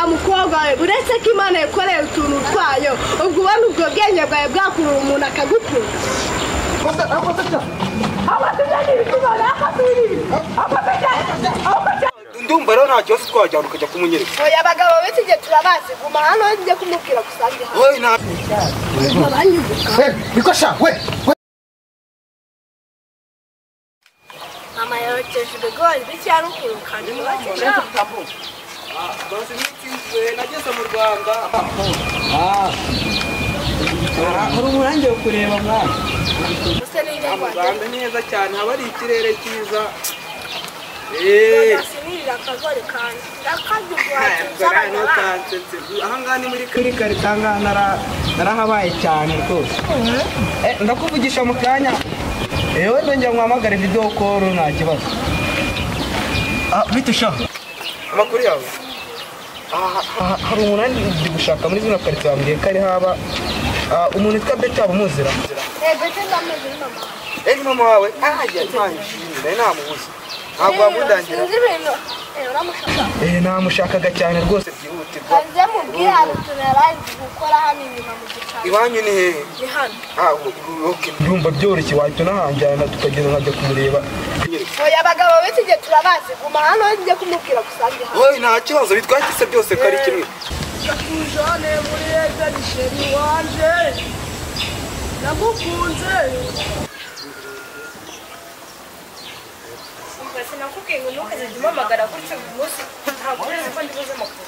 wa mukobwa we uretse ko Imana yakoreye utuntu twayo ubwo ubona ubwo bwenge bwawe bwakurura umuntu akagukunda ndumva rero nta kibazo twajyana ukajya kumunyereka oya abagabo bese igihe turabazi guma hano njye kumubwira gusange hano oya nta bikosha we mama yokeje ibigori bicyari ukurukana nibakeje bose nitsinzwe nageze mu Rwanda hari umurangi wo kureba mwana use n'injye mu Rwanda neza cyane haba ari ikirere cyiza sinirira akagori kandi ndakajya aha ngaha ni muri kuri karitanga narahabaye cyane rwose ndakuvugisha mu kanya ewe ndongera mwamagare video call nta kibazo bitisha amakuru yawe hari umunani ndi gushaka muri zino karito yambwiye ko ari haba umuntu witwa Beta abumuzira bete ndameze mama ni mama wawe ajya ntangishimira namubuze ntabwo wamudangira namushakaga cyane rwose byihutirwa kanze mubwire hari utuntu yari gukora hano inyuma mu gicaro iwanyu ni hehe ni hano ndumva byoroshye wahita unahanjyana tukagenda nkajya kumureba oya abagabo bese igihe turabazi guma hano njye kumubwira gusange hano oya nta kibazo bitwaye se byose ko ari kimwe yakujane muri Eden sheri wanje nagukunze sinakubwiye ngo ntukajye umamagara gutyo buri munsi ntabwo uzi ko ndibuze amakuru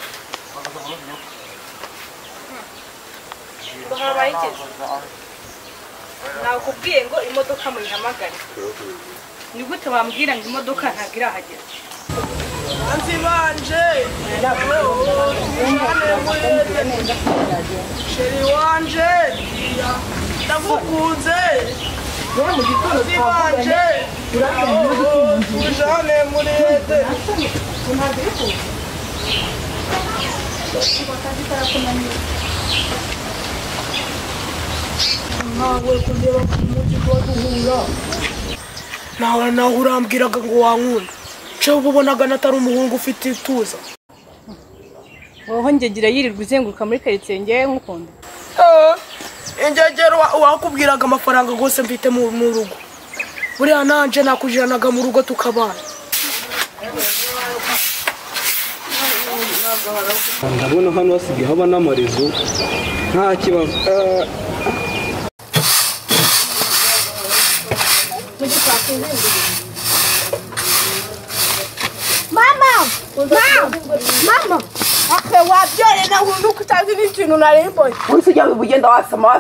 ngo habaye ikeze nakubwiye ngo imodoka muyihamagare ni gute wambwira ngo imodoka ntabwo irahagera banzi banje sheri wanje ndagukunze banzi banje tujane muri Eden nawe kugera ku mujyi wa duhura nawe urambwiraga ngo wankunda cyo ubonaga natari umuhungu ufite ituza wowe ngegera yirirwa uzenguruka muri karitsiye ngewe nkukunda ingegero wakubwiraga amafaranga rwose mfite mu rugo buriya nanje nakujanaga mu rugo tukabana ndabona hano hasigaye haba n'amarezo nta kibazo mama akwe wabyore na hundu kutazi n'ikintu narimbonye usijya ugenda wasama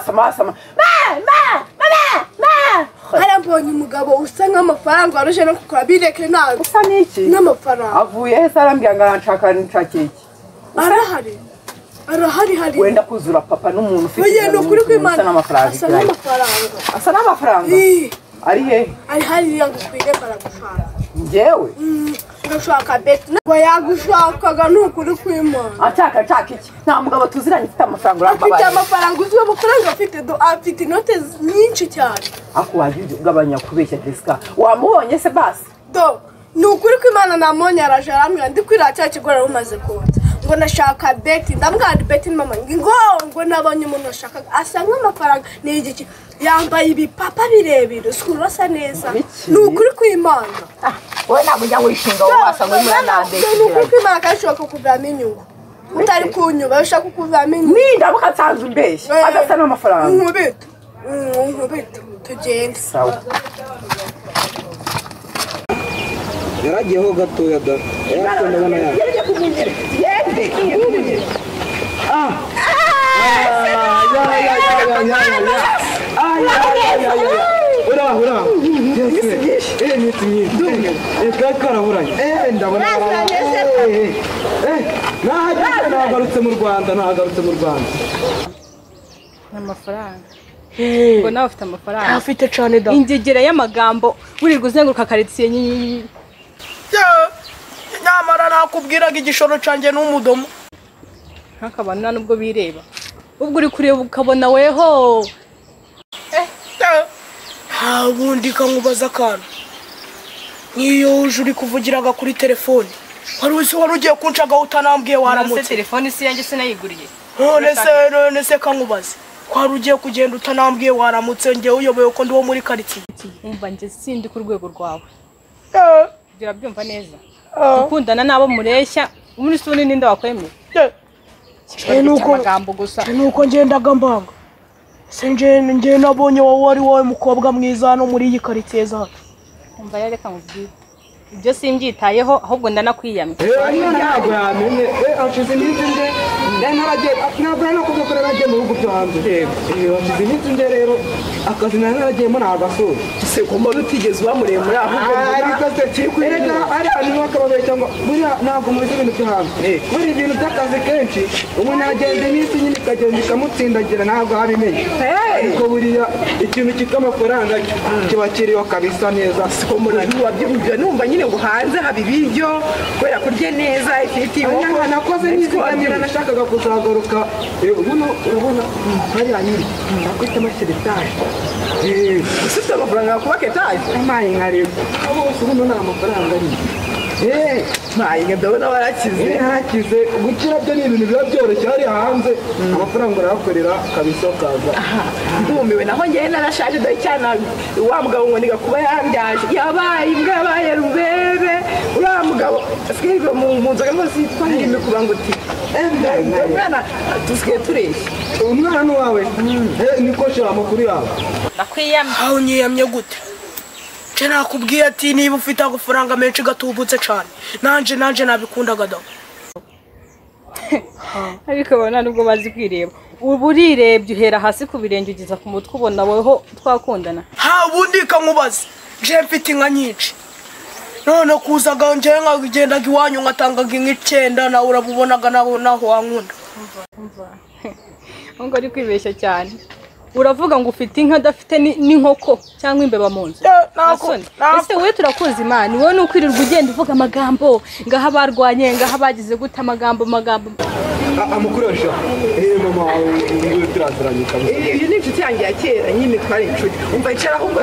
harambonye umugabo usa nk'amafaranga waruje no kukora bireke nawe usa n'iki n'amafaranga avuye he sarambya ngo aranshaka nshakira iki arahari hari wenda kuzura papa n'umuntu ufite oye no kuri kwimana asa n'amafaranga ari he ari hari yangukwiriye baragufana njyewe ndashaka Beti ngo yagushakaga n'ukuri kwimana ashaka iki nta mugabo tuziranye ufite amafaranga uramba afite amafaranga uzwi amafaranga afite inote nyinshi cyane ako wagiye ugabanya kubeshya Jessica wamubonye se basi do ni ukuri kwimana namonye araje arambwira ndi kwira cya kigora umaze konza ngo nashaka Beti ndambwira Beti mama ngo nabonye umuntu ashaka asa nk'amafaranga ni igiki yambaye ibipapa birebire skurasa neza ni ukuri kwimana wowe ntabwo ujya wishinga wowe wasa ngo muranande ni ukuri kwimana kashobora kukuvamo inyungu utari kunyuba ushaka kukuvamo inyungu nindamuka nsanzwe umbeshya adasa n'amafaranga nkubito tugende sawa yaragiyeho gatoya da ndabona yaragiye kumunyereka yende ura ndabona nagarutse mu Rwanda amafaranga ngo nawe ufite amafaranga afite cyane da ingegera y'amagambo wirirwa uzenguruka karitsiye nyinyi nyamara nakubwiraga igishoro cyanjye n'umudomo ntakabana nubwo bireba ubwo uri kureba ukabona weho nta bundi kankubaza akantu nk'iyo uje uri kuvugiraga kuri telefone wari ugiye kuncaga utanambwiye waramutse. Telefone si yanjye sinayiguriye. None se kankubaze. Kwari ugiye kugenda utanambwiye waramutse ngewe uyoboye ko ndi wo muri quartier. Umva nje sindi ku rwego rwawe. Gira byumva neza. Ukundana nabo mureshya, umuri suni ninde wakwemeye? Nuko ngendaga mbanga. Senje nabonye wowe ari wowe mukobwa mwiza no muri iyi quartier zacu. Umva yareka nkubwire. Ibyo simbyitayeho ahubwo ndanakwiyamye. Ntabwo yamenye ashize n'izinde naragiye nabwo kuvuga naragiye mu bihugu byo hanze ashize n'izinde rero akazi naragiyemo ntagasura se kumba utigeze bamuremura ahubwo ariko se cyikwereka ari abantu bakabaye cyangwa buriya ntabwo muri ibintu byo hanze muri ibintu by'akazi kenshi umuntu agenda iminsi nyine ikagenda ikamutsindagira ntabwo abimenye ariko buriya ikintu cyitwa amafaranga kiba kiriho kabisa neza siko muri wabyumva numva nyine ngo hanze haba ibiryo kubera kurya neza ifite inkoko nakoze n'izigamira nashakaga kuzagaruka ubuno urabona hariya nyiri nakwita amasheretaje ufite amafaranga kubaka etaje amaye nkareba bose ubuno nta mafaranga ari maye ndabona warakize gukira byo ni ibintu biba byoroshye hariya hanze amafaranga urayakorera kabisa ukaza ndumiwe naho njyewe narashaje dore cyane wa mugabo ngo niga kuba yambyaje yabaye imbwa yabaye rubebe uriya mugabo asigaye mu nzoga rwose yitwa ndimi kuba ngo uti mwana dusigaye tureshya umwana wawe niko shira amakuru yawe Ndakwiyamye. Aho nyiyamye gute? Je nakubwiye ati niba ufite agafaranga menshi gatubutse cyane. Nanje nabikundaga da. Ariko bona nubwo bazi kwireba. Ubu urirebye uhera hasi ku birenge ugeza ku mutwe ubona wowe twakundana. Ha ubundi kankubaze. Je mfite inka nyinshi. None kuzaga nje nkagendaga iwanyu ngatangaga inka 9 na urabubonaga naho wankunda. Ngo ari kwibeshya cyane. Uravuga ngo ufite inka dafite n'inkoko cyangwa imbeba mu nzu. Ese wowe turakuzi Imana wowe nukwirirwa ugenda uvuga amagambo ngaha barwanye ngaha bagize gute amagambo amukuresha mama wawe turaziranye kabisa iyi ni inshuti yanjye ya kera nyine twari inshuti umva icara ahubwo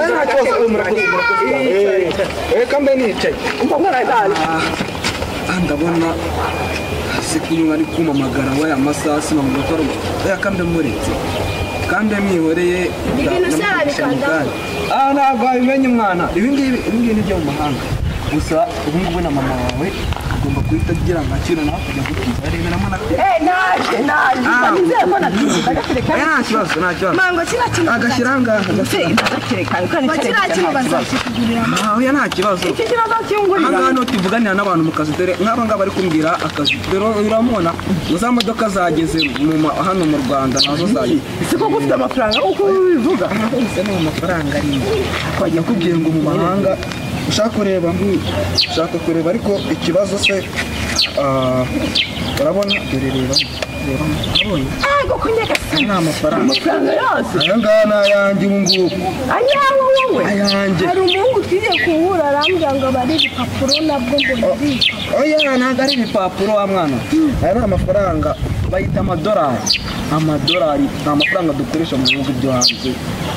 kambe nicaye umva mwana dali ndabona sikunywa ari kumamagara waya masasi no mugotoro kambe muretse kandi mwihoreye ntabwo abimenye umwana ibingibi ni byo mu mahanga gusa ubu ngubu na mama wawe ugomba guhita agira agaciro nawe kujya gutiza areberamo na naje nizere ko natsinda agatereka nta kibazo mango kina kintu agashyira ngaha agatereka kandi kina kintu bazakigurira oya nta kibazo iki kibazo cyungurira hano tuvuganira n'abantu mu kazi dore nk'aba ngaba bari kumbwira akazi dore uramubona za modoka zageze hano mu Rwanda nazo zagiye siko gufite amafaranga uko bivuga ese ni amafaranga ari akajya kubwira ngo mu mahanga ushaka kureba ariko ikibazo se urabona dore reba urabona ngo kunyega nta amafaranga yose aya ngaya ni ayanjye ubu ngubu ayawe wowe ayanjye Hari umungu tugiye kuhura arambwira ngo bari ibipapuro nabwo ngo ndabika. oya ntabwo ari ibipapuro wa mwana aya ni amafaranga bayita amadolari ni amafaranga dukoresha mu bihugu byo hanze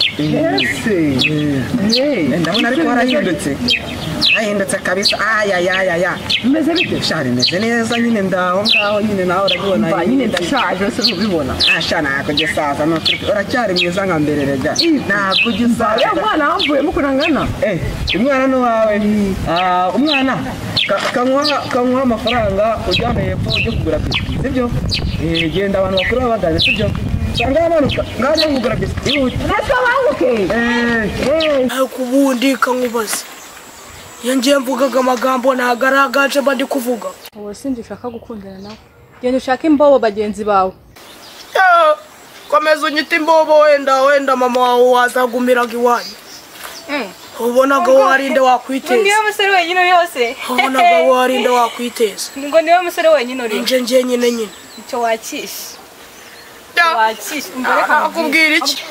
ndabona ariko harahindutse kabisa umeze bite shari meze neza nyine ndaho ngaho nyine nawe urabibona nyine ndashaje se ntubibona ntabwo ugisaza uracyari mwiza nka mbere rega ntabwo ugisaza ya mwana wamvuyemo kurangana umwana ni wawe umwana kanywa amafaranga ujyana hepfo ujye kugura biswi sibyo genda abantu bakuru babagane sibyo usanga yamanuka ngaho kugura biswi ihute natwe banguke Ariko ubundi kankubaze. Iyo ngiye mvugaga amagambo ntagaragaje mba ndi kuvuga. Wowe sinzi ushaka gukundana nawe. Genda ushaka imbobo bagenzi bawe. Komeza unyita imbobo wenda mama wawe wazagumiraga iwanyu. Ubonaga warinde wakwiteza. Niwe musore wenyine yose. Ubonaga warinde wakwiteza. Ngo niwe musore wenyine uri. Nje nyine. Icyo wakisha. Wakisha umbereka akubwira iki?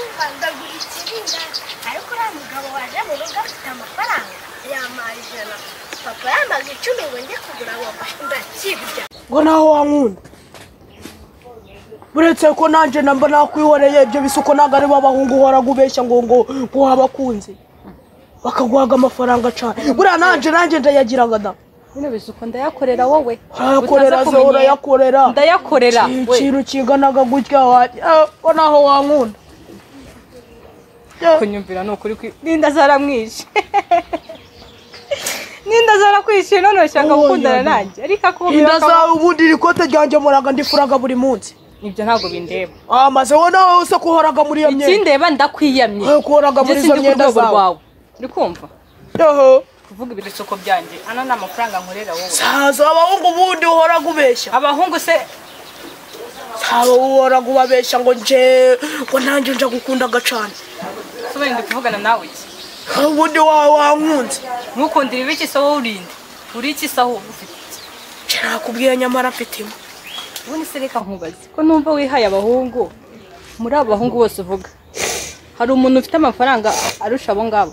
Ariko uriya mugabo waje mu rugo afite amafaranga yamaye 100 papa yamaze 10 ngo njye kugura ndakibya Ngo naho wankunda. Buretse ko nanje namba nakwihoreye ibyo bisuko nagari babahungu uhora gubeshya ngo wabakunze. Bakaguhaga amafaranga cyane. Buriya nanje ndayagiraga da. Bino bisuko ndayakorera wowe. Yakorera zo urayakorera. Ndayakorera. Ikintu kinganaga gutya waje. Ko naho wankunda. Kunyumvira no kuri Ninda zaramwishe. Ninda zarakwishe none ushaka gukundana nanjye. Ariko akubwira Inda zawe ubundi rikote ryanjye muraga ndifuraga buri munsi. Ibyo ntago bindeba. Maze wowe nawe usa kuhoraga muri iyo myenda. Ikindeba ndakwiyamye. Kuhoraga muri izo myenda zawe. Uri kumva? Yoho. Kuvuga ibisoko byanjye. Ana na amafaranga nkorera wowe. Sazo abahungu bundi uhora gubeshya. Abahungu se Sabo uhora gubabeshya ngo nje ngo nanjye nja gukunda gacana. Sobe ndi kuvugana nawe iki? Ubundi wankunze. Nukundira ibiki se wowe urinde? Uri iki se wowe ufite? Nakubwiye nyamara mfitimo. Ubundi se reka nkubaze ko numva wihaye abahungu. Muri abo bahungu bose uvuga. Hari umuntu ufite amafaranga arusha abo ngabo.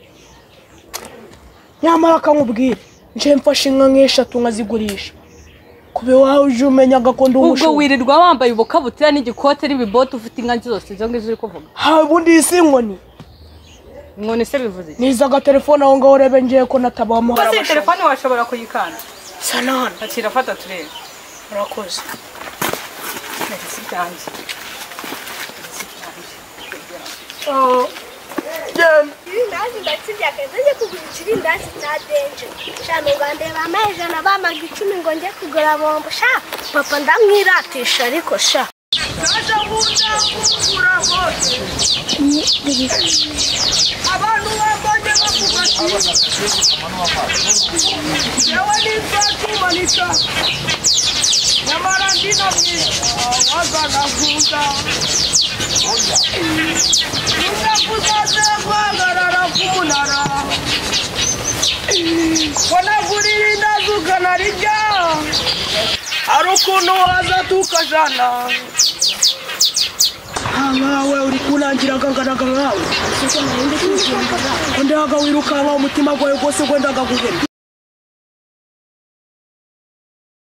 Nyamara kankubwire nje mfashe inka nk'eshatu nkazigurisha. Kube wawe uje umenya gakondo umushu. Ubwo wirirwa wambaye ubukabutira n'igikote n'ibibote ufite inka zose izo ngizo uri kuvuga. Ha ubundi isi inkoni. Inkoni se bivuze iki? Nizaga telefone aho ngaho urebe ngiye ko natabamo Ko se telefone washobora kuyikanda. Sanana. Akira fata turebe. Urakoze. Nasi cyanje. Irindazi ndatsibya keza njye kugura ikirindazi cya denje. Sha mugandeba amajana bamaga 10 ngo njye kugura bombo. Sha papa ndamwiratisha ariko sha. Kaje bunda kugura bose. Abantu bambanye bavuga ati. Yawe ni fatu manita. Nyamara ndina mwisha wagana kuza. Unakuzaze guhagarara kumunara. Wanagurira indazi ukanarya. Hari ukuntu waza tukajana. Nkawe uri kunangiraga nganaga nkawe. Ko ndaga wirukanka umutima gwawe gose gwendaga guhera.